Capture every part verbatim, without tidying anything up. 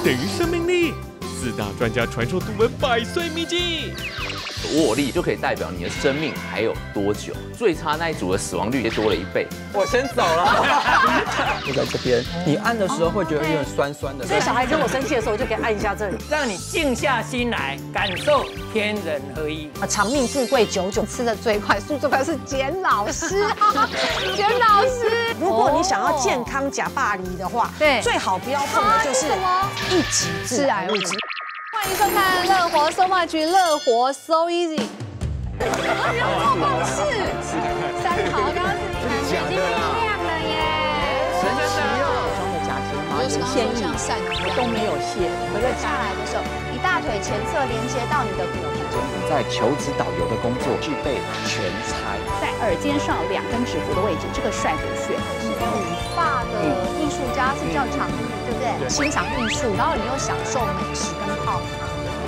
等于生命力。四大专家传授独门百岁秘籍。 握力就可以代表你的生命还有多久。最差那一组的死亡率也多了一倍。我先走了。 就在这边，你按的时候会觉得有点酸酸的。 所以小孩跟我生气的时候，我就可以按一下这里， 让你静下心来感受天人合一。 啊，长命富贵久久，吃的最快，速最快是简老师。简老师，如果你想要健康假霸黎的话，对，最好不要碰的就是一级致癌物质。 欢迎收看《乐活 so much》，乐活 so easy。人肉公式，三好刚刚是你看，眼睛变亮了耶！ 神奇哦，装的假睫毛有线衣，我都没有卸。 回落下来的时候，你大腿前侧连接到你的骨头。 在求职导游的工作具备全才， 在耳尖上有两根指腹的位置，这个帅骨穴。 是跟理发的艺术家是叫长艺，对不对？欣赏艺术，然后你又享受美食跟泡汤。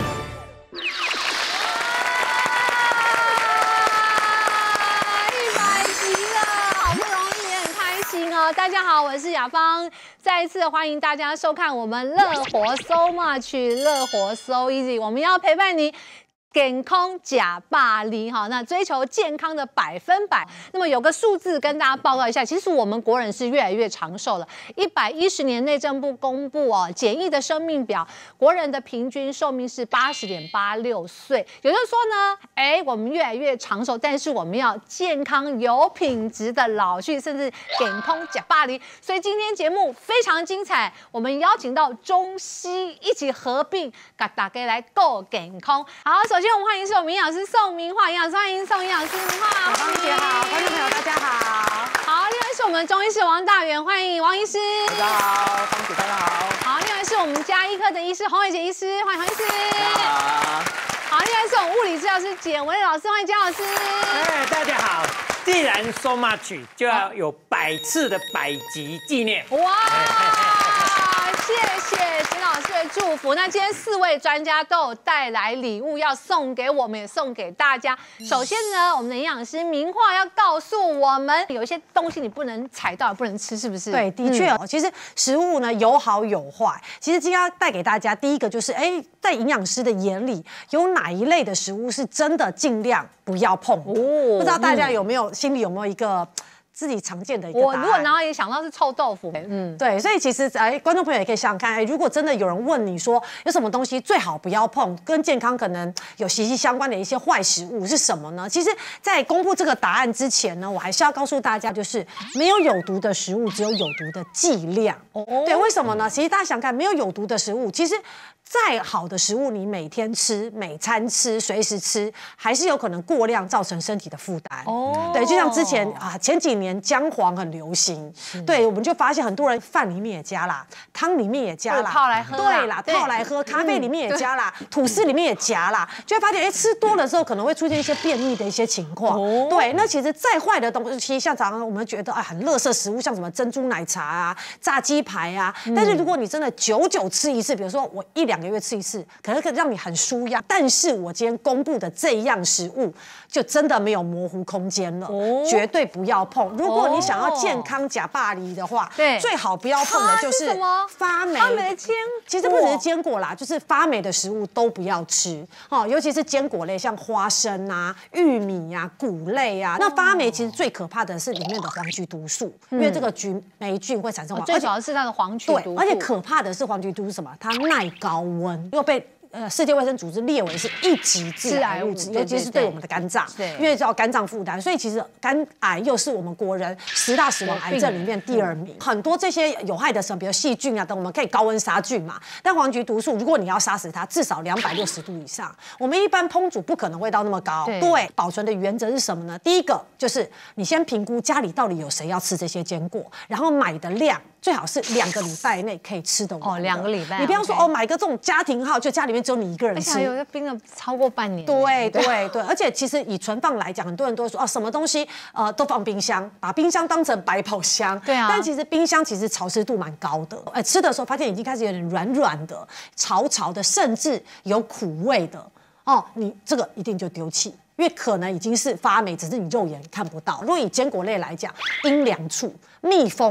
大家好，我是雅芳，再一次欢迎大家收看我们乐活 so much， 乐活 so easy， 我们要陪伴你。健康假霸黎哈，那追求健康的百分百。那么有个数字跟大家报告一下，其实我们国人是越来越长寿了。一百一十年内政部公布哦简易的生命表，国人的平均寿命是八十点八六岁。也就是说呢，哎，我们越来越长寿，但是我们要健康有品质的老去，甚至健康假霸黎。所以今天节目非常精彩，我们邀请到中西一起合并，给大家来够健康。好，首先。今天我们欢迎是我们营养师宋明化营养师，欢迎宋营养师明化， 芳姐好，观众朋友大家好。 好，另外是我们中医师王大元，欢迎王医师。 大家好，芳姐大家好。 好，另外是我们家医科的医师洪伟杰医师，欢迎洪医师。 好。 好，另外是我们物理治疗师简文老师，欢迎简老师。 哎，大家好。既然 so much， 就要有百次的百集纪念。 哇！谢谢简老师的祝福。那今天四位专家都有带来礼物要送给我们，也送给大家。首先呢，我们的营养师明化要告诉我们，有一些东西你不能踩到，也不能吃，是不是？ 对，的确哦。嗯、其实食物呢有好有坏。其实今天要带给大家第一个就是，哎，在营养师的眼里，有哪一类的食物是真的尽量不要碰的？哦，不知道大家有没有、嗯、心里有没有一个？自己常见的一个答案。 我如果然后也想到是臭豆腐， 嗯，对，所以其实哎，观众朋友也可以想想看，哎，如果真的有人问你说有什么东西最好不要碰，跟健康可能有息息相关的一些坏食物是什么呢？其实，在公布这个答案之前呢，我还是要告诉大家，就是没有有毒的食物，只有有毒的剂量。哦，对，为什么呢？其实大家想看，没有有毒的食物，其实。再好的食物，你每天吃、每餐吃、随时吃，还是有可能过量造成身体的负担。哦，对，就像之前啊，前几年姜黄很流行，对，我们就发现很多人饭里面也加啦，汤里面也加啦， 泡来喝， 对啦，泡来喝，咖啡里面也加啦，吐司里面也加啦，就会发现，哎，吃多了之后可能会出现一些便秘的一些情况。哦，对，那其实再坏的东西，像常常我们觉得啊很垃圾食物，像什么珍珠奶茶啊、炸鸡排啊，但是如果你真的久久吃一次，比如说我一两。两个月吃一次，可能可以让你很舒压。但是我今天公布的这一样食物，就真的没有模糊空间了，哦、绝对不要碰。如果你想要健康假霸黎的话，对、哦，最好不要碰的就是发霉。 发霉的坚果， 其实不只是坚果啦，就是发霉的食物都不要吃哦，尤其是坚果类，像花生啊、玉米啊、谷类啊。那发霉其实最可怕的是里面的黄曲毒素，嗯、因为这个菌霉菌会产生黄， 最主要是它的黄曲毒素。 对，而且可怕的是黄曲毒是什么？它耐高温，又被呃世界卫生组织列为是一级致癌物质，尤其是对我们的肝脏，因为叫肝脏负担，所以其实肝癌又是我们国人十大死亡癌症里面第二名。很多这些有害的什么，比如细菌啊等，我们可以高温杀菌嘛。但黄曲毒素，如果你要杀死它，至少两百六十度以上。我们一般烹煮不可能会到那么高。对，对，保存的原则是什么呢？第一个就是你先评估家里到底有谁要吃这些坚果，然后买的量。最好是两个礼拜内可以吃得完。 哦，两个礼拜。 你不要说哦，买个这种家庭号，就家里面只有你一个人吃。 而且有的冰了超过半年。 对对对，而且其实以存放来讲，很多人都会说哦，什么东西呃都放冰箱，把冰箱当成百宝箱。对啊。但其实冰箱其实潮湿度蛮高的，哎，吃的时候发现已经开始有点软软的、潮潮的，甚至有苦味的哦，你这个一定就丢弃。因为可能已经是发霉，只是你肉眼看不到。如果以坚果类来讲，阴凉处、蜜蜂。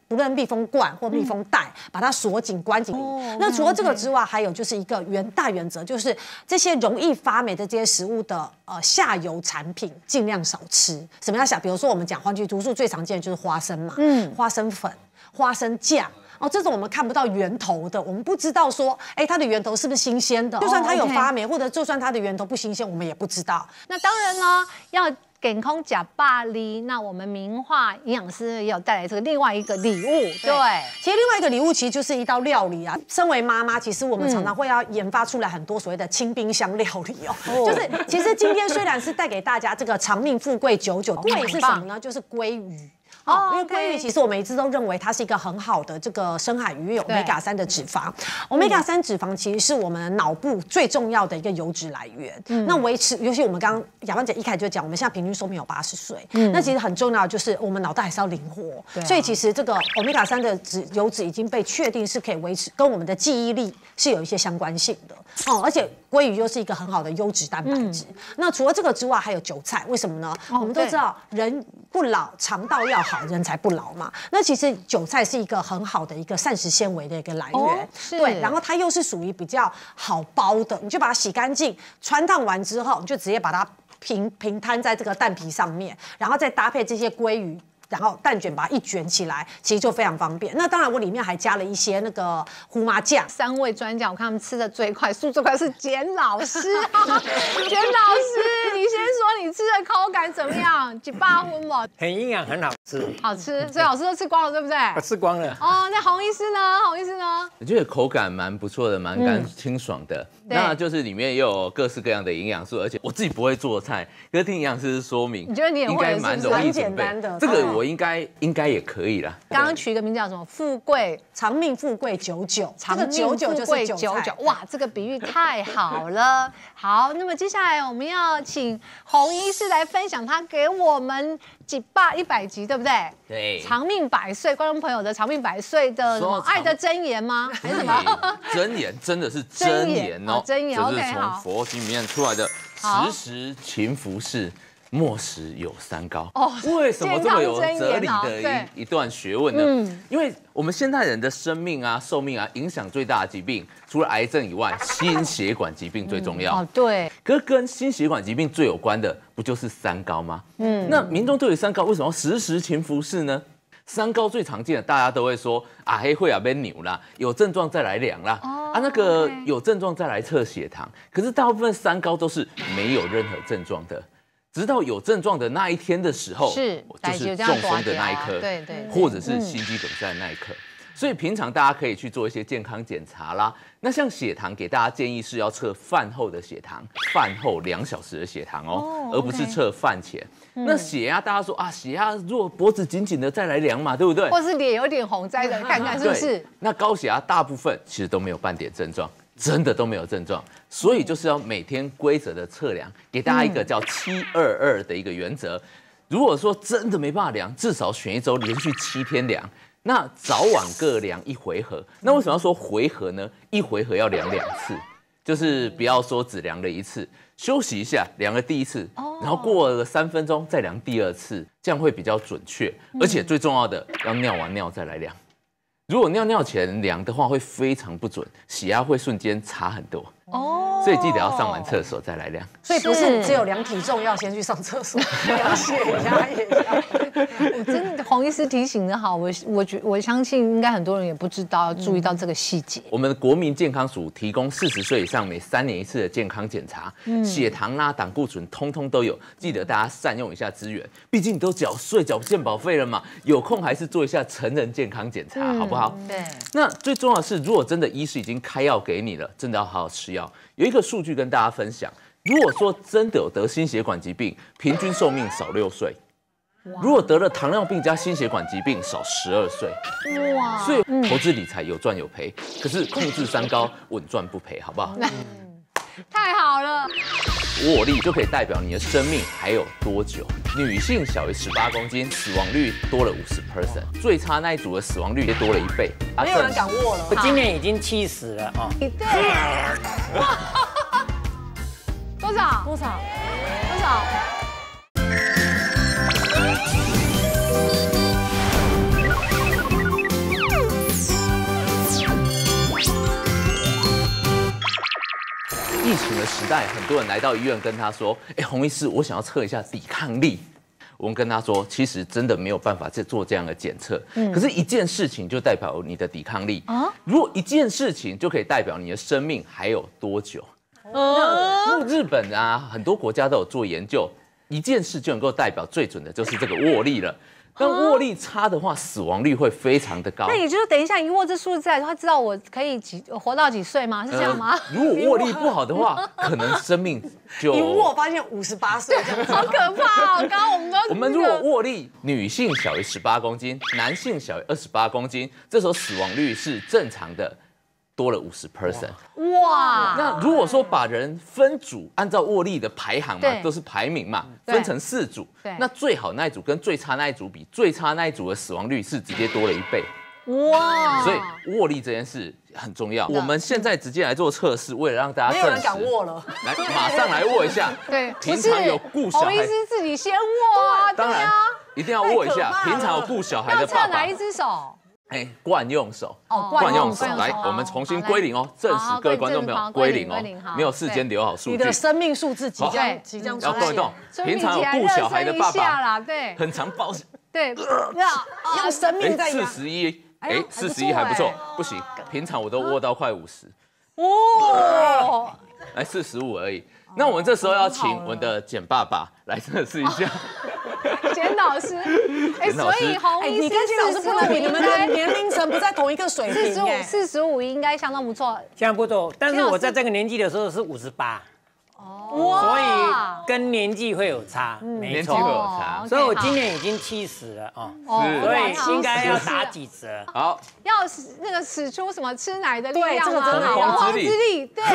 不论密封罐或密封袋，把它锁紧、关紧。那除了这个之外，还有就是一个原大原则，就是这些容易发霉的这些食物的呃下游产品尽量少吃。什么叫下？比如说我们讲黄曲毒素最常见的就是花生嘛，嗯，花生粉、花生酱。哦，这种我们看不到源头的，我们不知道说，哎，它的源头是不是新鲜的？就算它有发霉，或者就算它的源头不新鲜，我们也不知道。 那当然呢，要健康吃百里，那我们明化营养师也有带来这个另外一个礼物，对。 其实另外一个礼物其实就是一道料理啊。身为妈妈，其实我们常常会要研发出来很多所谓的轻冰箱料理哦。就是其实今天虽然是带给大家这个长命富贵久久，贵是什么呢？就是鲑鱼。哦，因为鲑鱼其实我们一直都认为它是一个很好的这个深海鱼，有 欧米伽三 的脂肪。欧米伽三 脂肪其实是我们脑部最重要的一个油脂来源。嗯、那维持，尤其我们刚刚雅芳姐一开始就讲，我们现在平均寿命有八十岁。嗯、那其实很重要的就是我们脑袋还是要灵活。啊、所以其实这个 欧米伽三 的脂油脂已经被确定是可以维持跟我们的记忆力是有一些相关性的。哦，而且鲑鱼又是一个很好的优质蛋白质。嗯、那除了这个之外，还有韭菜，为什么呢？哦、我们都知道人不老，肠道要好，人才不老嘛。那其实韭菜是一个很好的一个膳食纤维的一个来源，哦、对，然后它又是属于比较好包的，你就把它洗干净，穿烫完之后，你就直接把它平平摊在这个蛋皮上面，然后再搭配这些鲑鱼。然后蛋卷把它一卷起来，其实就非常方便。那当然，我里面还加了一些那个胡麻酱。 三位专家，我看他们吃的最快，速最快是简老师。简老师，你先说你吃的口感怎么样？几八分吗？ 很营养，很好吃。 好吃，所以老师都吃光了，对不对？ 我吃光了。 哦，那洪医师呢？洪医师呢？ 我觉得口感蛮不错的，蛮干清爽的。那就是里面也有各式各样的营养素，而且我自己不会做菜，可是听营养师说明， 你觉得你也会应该蛮容易准备的。 这个我应该应该也可以啦。 刚刚取一个名字叫什么？富贵长命富贵久久， 长命富贵久久。哇，这个比喻太好了。好，那么接下来我们要请洪医师来分享他给我们几百一百集，对不对？ 对。 长命百岁，观众朋友的长命百岁的什么爱的箴言吗？还是什么？ 箴言真的是箴言哦， 箴言。 这是从佛经里面出来的。时时勤拂拭，莫使有三高。哦，为什么这么有哲理的一一段学问呢？嗯，因为我们现代人的生命啊、寿命啊，影响最大的疾病，除了癌症以外，心血管疾病最重要。 哦，对。 可是跟心血管疾病最有关的，不就是三高吗？嗯，那民众对于三高为什么要时时勤拂拭呢？三高最常见的，大家都会说啊，黑会啊，被扭啦，有症状再来量啦，哦、啊，那个有症状再来测血糖。可是大部分三高都是没有任何症状的，直到有症状的那一天的时候， 是就是中风的那一刻， 对对， 或者是心肌梗塞的那一刻。所以平常大家可以去做一些健康检查啦。那像血糖，给大家建议是要测饭后的血糖，饭后两小时的血糖哦， oh, 而不是测饭前。嗯、那血压，大家说啊，血压如果脖子紧紧的再来量嘛，对不对？ 或是脸有点红，再看看是不是？ 那高血压大部分其实都没有半点症状，真的都没有症状。所以就是要每天规则的测量，给大家一个叫七二二的一个原则。如果说真的没办法量，至少选一周连续七天量。那早晚各量一回合，那为什么要说回合呢？一回合要量两次，就是不要说只量了一次，休息一下，量了第一次，然后过了三分钟再量第二次，这样会比较准确。而且最重要的，要尿完尿再来量。如果尿尿前量的话，会非常不准，血压会瞬间差很多。哦，所以记得要上完厕所再来量。 所以不是只有量体重要先去上厕所，量血压也要。 我真的洪医师提醒的好，我我觉我相信应该很多人也不知道要注意到这个细节。 我们的国民健康署提供四十岁以上每三年一次的健康检查，嗯、血糖啊、胆固醇通通都有，记得大家善用一下资源。毕竟你都缴税、缴健保费了嘛，有空还是做一下成人健康检查，嗯、好不好？ 对。 那最重要的是，如果真的医师已经开药给你了，真的要好好吃药。有一个数据跟大家分享，如果说真的有得心血管疾病，平均寿命少六岁；如果得了糖尿病加心血管疾病，少十二岁。哇！所以投资理财有赚有赔，可是控制三高稳赚不赔，好不好？ 太好了， 握力就可以代表你的生命还有多久。女性小于十八公斤，死亡率多了五十 percent， 最差那一组的死亡率也多了一倍。 没有人敢握了。 我今年已经七十了啊！ 对，多少？多少？多少？ 疫情的时代，很多人来到医院跟他说：“哎，洪医师，我想要测一下抵抗力。”我们跟他说，其实真的没有办法再做这样的检测。嗯，可是一件事情就代表你的抵抗力啊。如果一件事情就可以代表你的生命还有多久？那日本啊，很多国家都有做研究，一件事就能够代表最准的就是这个握力了。但握力差的话，死亡率会非常的高。 那也就是等一下一握这数字在，他知道我可以几活到几岁吗？是这样吗？ 呃、如果握力不好的话，可能生命就一握发现五十八岁， 好可怕哦！刚刚我们都、那个、 我们如果握力，女性小于十八公斤，男性小于二十八公斤，这时候死亡率是正常的。多了五十 percent， 哇！ 那如果说把人分组，按照握力的排行嘛，都是排名嘛，分成四组，那最好那一组跟最差那一组比，最差那一组的死亡率是直接多了一倍。哇！所以握力这件事很重要。我们现在直接来做测试，为了让大家证实， 没有人敢握了， 来马上来握一下。 对， 平常有顾小孩， 洪医师自己先握啊， 当然一定要握一下。平常有顾小孩的爸爸， 要测哪一只手？ 哎，惯用手哦， 惯用手，来，我们重新归零哦，证实各位观众朋友归零哦，没有事先留好数据。 你的生命数字即将即将出现。 要动一动，平常有顾小孩的爸爸， 对， 很常抱， 对， 用生命在四十一，哎，四十一还不错，不行，平常我都握到快五十， 哦， 来四十五而已。那我们这时候要请我们的简爸爸来测试一下。 简老师，哎，所以洪医师， 你跟简老师不能比，你们的年龄层不在同一个水平。 四十五，四十五应该相当不错， 相当不错。但是我在这个年纪的时候是五十八，哦，所以跟年纪会有差，没错， 会有差。 所以我今年已经七十了哦，所以应该要打几折。 好， 要那个使出什么吃奶的力量吗？ 洪荒之力， 对。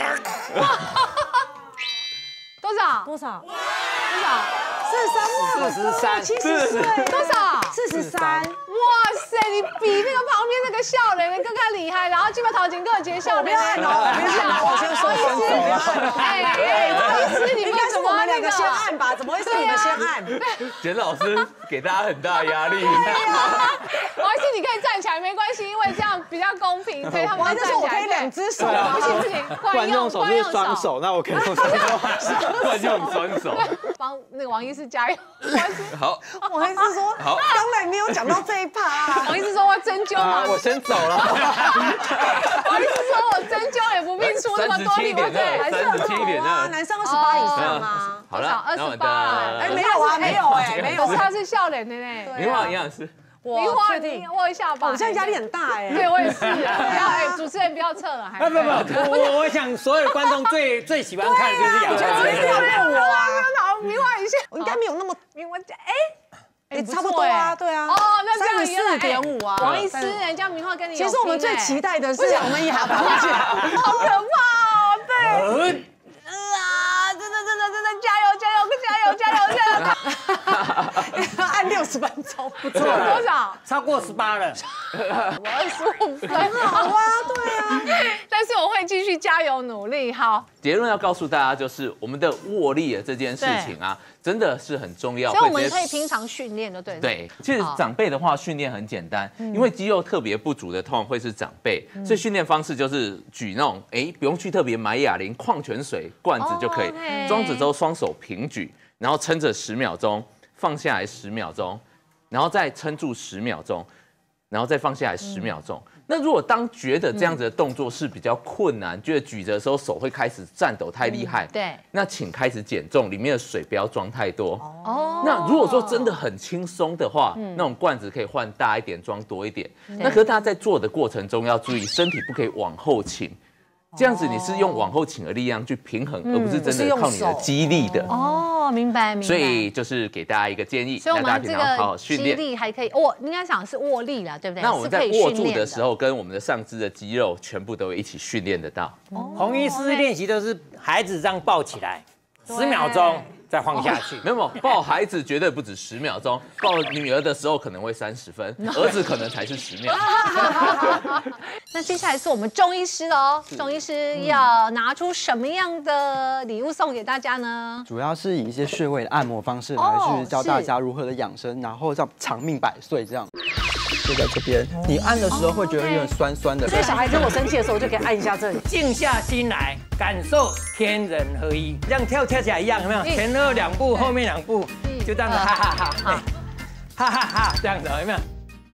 多少？ 多少？ 多少？ 四十三， 四十三， 七十岁， 多少？ 四十三。 哇塞，你比那个旁边那个笑脸更加厉害，然后基本头前各节笑脸。 不要按哦，不要按，我先说一次。 哎哎，不好意思，你们怎么我们两个先按吧？怎么会是你们先按？ 简老师给大家很大压力。 不好意思，你可以站起来没关系，因为这样比较公平。对他们站起来， 我可以两只手， 不行不行， 惯用手是双手，那我可以用双手。 惯用双手。 帮那个王医师加油。 好， 王医师说，好，刚才没有讲到这一趴。 王医师说我针灸嘛， 我先走了。 王医师说我针灸也不必出那么多力，对不对？ 三十七点二， 男生二十八以上吗？ 好了， 二十八。 哎，没有啊，没有哎，没有。 可是他是笑脸的呢。 明华营养师， 明华你握一下吧。 我现在压力很大哎。 对，我也是。不要哎，主持人不要测了，还。 不不不，我我想所有的观众最最喜欢看的就是杨老师。要问我啊？ 好，明华一下， 我应该没有那么明华哎。 哎，差不多啊，对啊。 哦，那这样四点五啊。 王医师，人家明华跟你。 其实我们最期待的是我们亚芳姐， 好可怕哦，对。啊，真的真的真的，加油加油加油加油加油！ 按六十分钟， 不错， 多少？ 超过十八了。 我二十五分， 好啊，对啊。 但是我会继续加油努力。好， 结论要告诉大家就是，我们的握力的这件事情啊，真的是很重要。 所以我们可以平常训练的，对。 对，其实长辈的话训练很简单，因为肌肉特别不足的通常会是长辈，所以训练方式就是举那种，哎，不用去特别买哑铃、矿泉水罐子就可以，装着之后双手平举，然后撑着十秒钟，放下来十秒钟，然后再撑住十秒钟。然后再放下来十秒钟。嗯、那如果当觉得这样子的动作是比较困难，嗯、觉得举着的时候手会开始颤抖太厉害，嗯、 对， 那请开始减重，里面的水不要装太多。哦，那如果说真的很轻松的话，嗯、那种罐子可以换大一点，装多一点。那可是大家在做的过程中要注意，身体不可以往后倾。这样子你是用往后倾的力量去平衡，嗯、而不是真的靠你的肌力的。 哦，明白明白。 所以就是给大家一个建议， 所以我们这个肌力还可以握，应该讲是握力啦，对不对？ 那我们在握住的时候，跟我们的上肢的肌肉全部都会一起训练得到。 洪医师练习都是孩子这样抱起来，十秒钟。再放下去， 没有抱孩子绝对不止十秒钟，抱女儿的时候可能会三十分，儿子可能才是十秒。 那接下来是我们钟医师喽，钟医师要拿出什么样的礼物送给大家呢？ 主要是以一些穴位的按摩方式来去教大家如何的养生，然后让长命百岁这样。 就在这边。你按的时候会觉得有点酸酸的。 所以小孩跟我生气的时候，我就可以按一下这里。 静下心来，感受天人合一，像跳跳起来一样，有没有？前后两步，后面两步，就这样子，哈哈哈，哈哈哈，这样子有没有？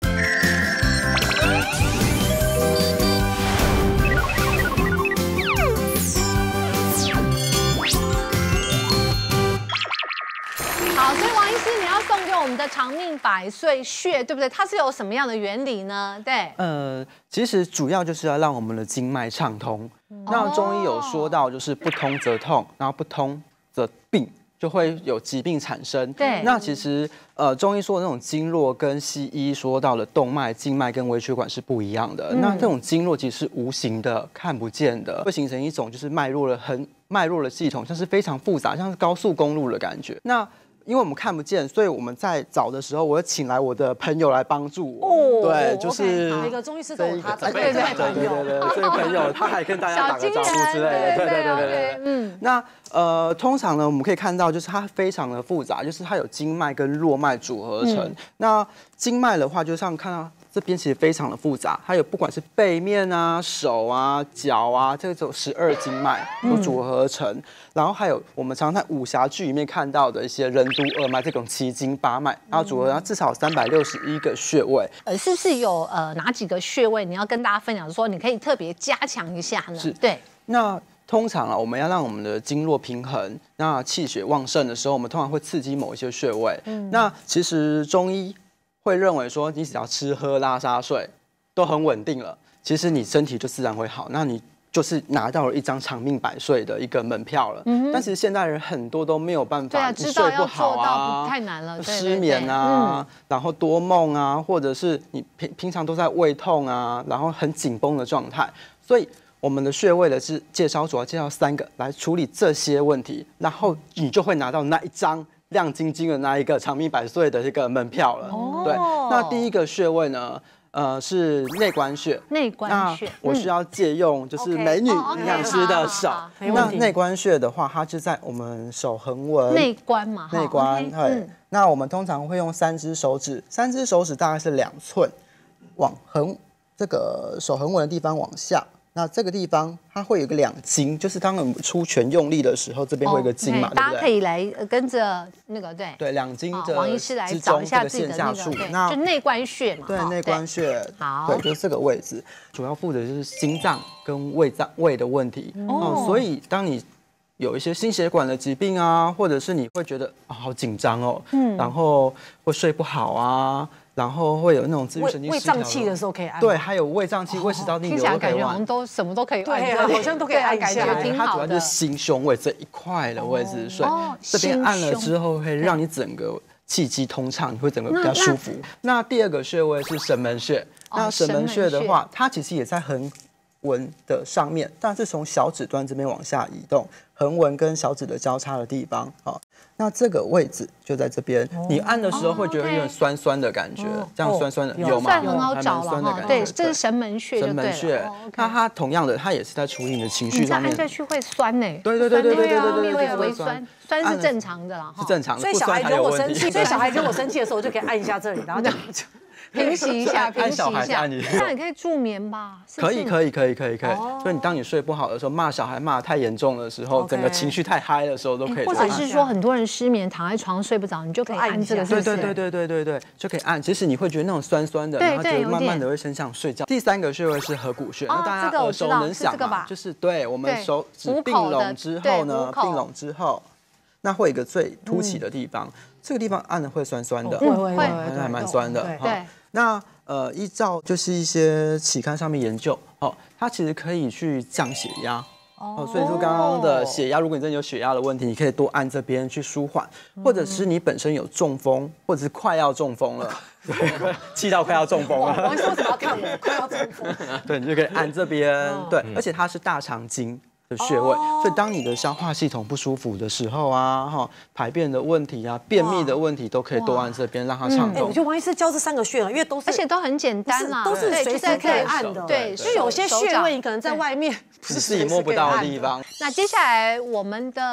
好，所以王医师，你要送给我们的长命百岁穴，对不对？它是有什么样的原理呢？对， 呃，其实主要就是要让我们的经脉畅通。那中医有说到，就是不通则痛，然后不通则病，就会有疾病产生。 对， 那其实呃，中医说的那种经络跟西医说到的动脉、静脉跟微血管是不一样的。嗯、那这种经络其实是无形的、看不见的，会形成一种就是脉络的很脉络的系统，像是非常复杂，像是高速公路的感觉。那因为我们看不见，所以我们在找的时候，我会请来我的朋友来帮助我。哦，对，就是每个中医师都有他对对对对对对，这个朋友他还跟大家打个招呼之类的，对对对对对。嗯，那呃，通常呢，我们可以看到，就是它非常的复杂，就是它有经脉跟络脉组合成。嗯、那经脉的话，就像看到。这边其实非常的复杂，它有不管是背面啊、手啊、脚啊，这种十二经脉都组合而成。嗯、然后还有我们常常在武侠剧里面看到的一些任督二脉这种奇经八脉，然后组合，然后至少三百六十一个穴位。 呃，是不是有呃哪几个穴位你要跟大家分享，说你可以特别加强一下呢？ 是， 对。 那通常啊，我们要让我们的经络平衡，那气血旺盛的时候，我们通常会刺激某一些穴位。嗯、那其实中医会认为说，你只要吃喝拉撒睡都很稳定了，其实你身体就自然会好，那你就是拿到了一张长命百岁的一个门票了。嗯、但是现代人很多都没有办法， 对啊， 你睡不好啊， 太难了， 失眠啊，嗯、然后多梦啊，或者是你平平常都在胃痛啊，然后很紧绷的状态，所以我们的穴位的是介绍主要介绍三个来处理这些问题，然后你就会拿到那一张亮晶晶的那一个长命百岁的一个门票了。哦，对，那第一个穴位呢，呃，是内关穴。 内关穴， 我需要借用就是美女营养师的手。那内关穴的话，它就在我们手横纹。 内关嘛， 内关。对。那我们通常会用三只手指，三只手指大概是两寸，往横这个手横纹的地方往下。那这个地方它会有一个两筋，就是当我们出拳用力的时候，这边会有一个筋嘛， okay, 对不对？大家可以来跟着那个对对两筋的王医师来找一下自己的那个，那就内关穴嘛， 对内关穴， 好， 对，就是这个位置，主要负责就是心脏跟胃脏胃的问题哦。所以当你有一些心血管的疾病啊，或者是你会觉得啊好紧张哦，嗯，然后会睡不好啊。然后会有那种自律神经失调，胃胀气的时候可以按。 对，还有胃胀气、胃食道逆流都可以按。 听起来感觉好像都什么都可以按， 对啊，好像都可以按一下， 挺好的。 它主要就是心胸位这一块的位置，所以这边按了之后会让你整个气机通畅，你会整个比较舒服。那第二个穴位是神门穴，那神门穴的话，它其实也在横纹的上面，但是从小指端这边往下移动，横纹跟小指的交叉的地方，好。那这个位置就在这边，你按的时候会觉得有点酸酸的感觉，这样酸酸的有吗？ 算很好找了哈，对，这是神门穴， 神门穴。那它同样的，它也是在处理你的情绪上面。 按下去会酸呢， 对对对对对对对对， 会微酸，酸是正常的啦， 是正常的。 所以小孩跟我生气，所以小孩跟我生气的时候，我就可以按一下这里，然后这样就。 平息一下，平息一下， 那你可以助眠吧？ 可以，可以，可以，可以，可以。所以你当你睡不好的时候，骂小孩骂太严重的时候，整个情绪太嗨的时候，都可以。 或者是说，很多人失眠，躺在床上睡不着，你就可以按这个， 对对对对对对对，就可以按。其实你会觉得那种酸酸的，然后就慢慢的会很想睡觉。第三个穴位是合谷穴，那大家耳熟能详嘛，就是对我们手指并拢之后呢，并拢之后，那会有一个最凸起的地方，这个地方按的会酸酸的， 会会会， 还蛮酸的。 对， 那。呃，依照就是一些期刊上面研究，哦，它其实可以去降血压，哦，所以说刚刚的血压，如果你真的有血压的问题，你可以多按这边去舒缓，或者是你本身有中风，或者是快要中风了，对，气到快要中风了。 我说什么要看我快要中风？ 对，你就可以按这边，对，而且它是大肠经。穴位，所以当你的消化系统不舒服的时候啊，哈，排便的问题啊，便秘的问题都可以多按这边，让它畅通。 我觉得王医师教这三个穴，因为都是而且都很简单啦， 都是随时可以按的。对，所以有些穴位你可能在外面不是自己摸不到的地方。 那接下来我们的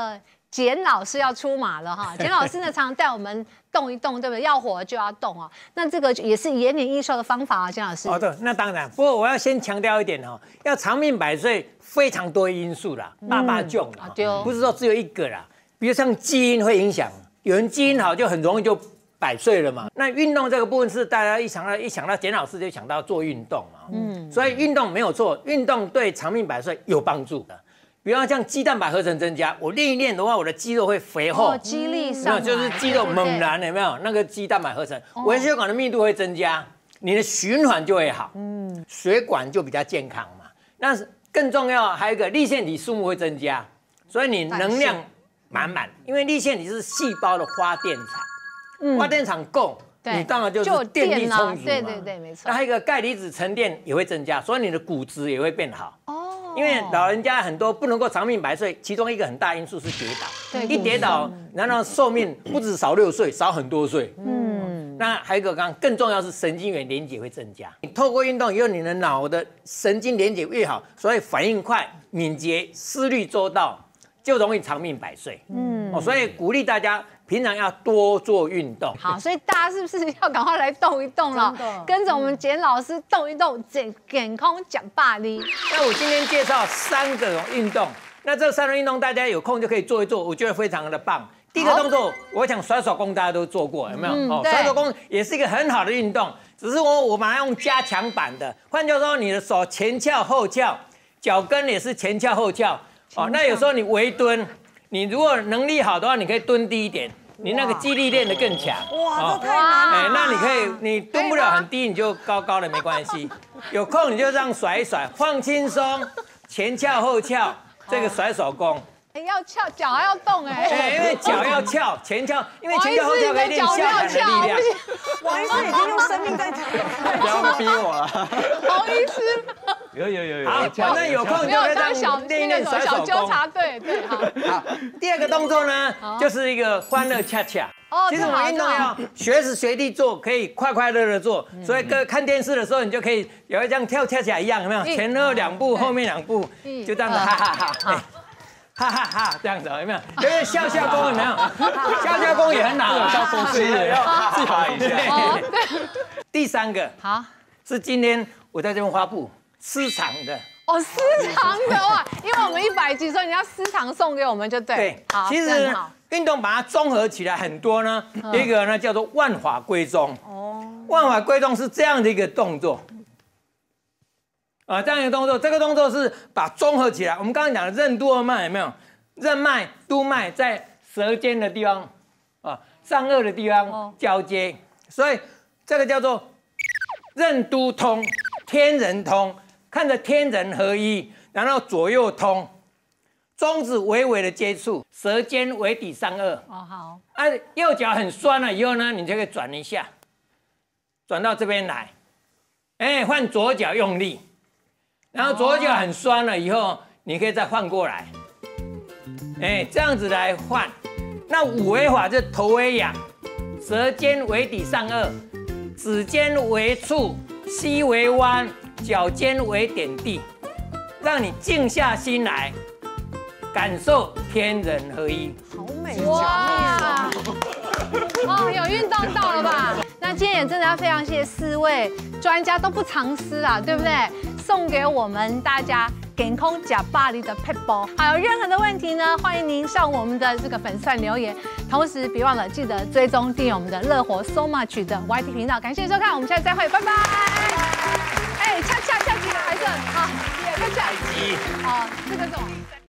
简老师要出马了哈。简老师呢，常常带我们动一动，对不对？要活就要动哦。那这个也是延年益寿的方法啊，简老师。 哦，对，那当然。不过我要先强调一点哦，要长命百岁，非常多因素啦，爸爸囧啦，不是说只有一个啦。比如像基因会影响，有人基因好就很容易就百岁了嘛。那运动这个部分是大家一想到一想到简老师就想到做运动嘛。嗯，所以运动没有错，运动对长命百岁有帮助的。比方像肌蛋白合成增加，我练一练的话，我的肌肉会肥厚， 哦、肌力上来， 就是肌肉猛然，有没有？那个肌蛋白合成，微血管的密度会增加，你的循环就会好，嗯，血管就比较健康嘛。那更重要还有一个粒线体数目会增加，所以你能量满满，因为粒线体是细胞的发电厂，嗯、发电厂够。你当然就是电力充足嘛， 对对对，没错。 那还有一个钙离子沉淀也会增加，所以你的骨质也会变好。哦。因为老人家很多不能够长命百岁，其中一个很大因素是跌倒。对。一跌倒，然后寿命不止少六岁，少很多岁。嗯。那还有一个刚更重要是神经元连接会增加。你透过运动以后，你的脑的神经连接越好，所以反应快、敏捷、思虑周到，就容易长命百岁。嗯。哦，所以鼓励大家。平常要多做运动， 好，所以大家是不是要赶快来动一动了？跟着我们简老师动一动，健健康讲霸力。 那我今天介绍三个运动，那这三个运动大家有空就可以做一做，我觉得非常的棒。第一个动作，我想甩手功大家都做过，有没有？嗯、哦，甩手功也是一个很好的运动，只是我我把它用加强版的，换句话说，你的手前翘后翘，脚跟也是前翘后翘。哦，那有时候你微蹲，你如果能力好的话，你可以蹲低一点。你那个肌力练得更强， 哇，这太难了。 哎，那你可以，你蹲不了很低，你就高高的没关系。有空你就这样甩一甩，放轻松，前翘后翘，这个甩手功。 要翘，脚还要动哎。 哎，因为脚要翘，前翘，因为前翘后翘可以练下盘的力量。 王医师已经用生命在不要逼我了。 王医师。 有有有有。 好，反正有空就可以这样练一练甩手功。 纠察队，对，好。 好，第二个动作呢，就是一个欢乐恰恰。哦，其实我们运动要学时随地做，可以快快乐乐做。所以跟看电视的时候，你就可以有一这样跳恰恰一样，有没有？前后两步，后面两步，就这样子，哈哈哈。哈哈哈，这样子有没有？有点笑笑功有没有？笑笑功也很好， 笑风是要自罚一下。 第三个好是今天我在这边发布私藏的哦，私藏的哇，因为我们一百集，所以你要私藏送给我们就对。 对，好，其实运动把它综合起来很多呢，一个呢叫做万法归宗。哦，万法归宗是这样的一个动作。啊，这样一个动作，这个动作是把综合起来。我们刚刚讲的任督二脉有没有？任脉、督脉在舌尖的地方，啊，上颚的地方交接，所以这个叫做任督通、天人通，看着天人合一，然后左右通，中指微微的接触，舌尖为底上颚。哦，好。啊，右脚很酸了以后呢，你就可以转一下，转到这边来，哎，换左脚用力。然后左脚很酸了以后，你可以再换过来，哎，这样子来换。那五维法就头为仰，舌尖为底上颚，指尖为触，膝为弯，脚尖为点地，让你静下心来，感受天人合一。 好美哇！哦，有运动到了吧？那今天也真的要非常谢谢四位专家，都不藏私啊，对不对？送给我们大家健康假巴黎的撇步。好，有任何的问题呢，欢迎您上我们的这个粉丝团留言，同时别忘了记得追踪订阅我们的乐活 So Much 的 Y T 频道。感谢收看，我们下次再会，拜拜。哎，恰恰恰几个还是好，恰恰几，哦，这个是我。